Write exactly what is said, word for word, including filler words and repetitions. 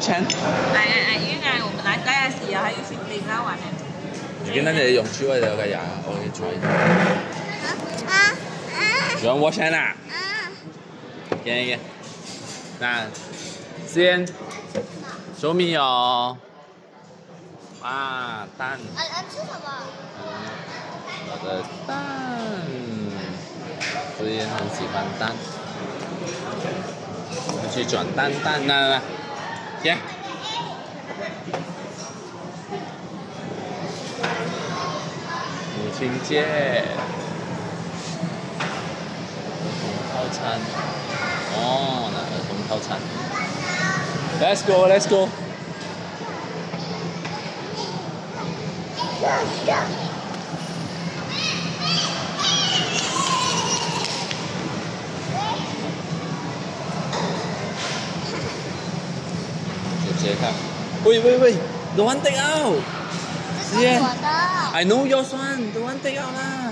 錢？ 係係係，因為我們來街嘅時候還要去地方玩呢。 你跟那裡用趣味的個呀，我給你傳一下。啊啊！有人我錢啦？啊！給給，那先小米哦。啊，蛋。啊啊，吃什麼？我的蛋。思妍很喜歡蛋。我去轉蛋蛋，來來來，給。母親節，兒童套餐。哦，那兒童套餐。Let's go, let's go。就直接看。喂喂喂 ，don't want take out。思妍 ，I know yours one，don't want take out 啦。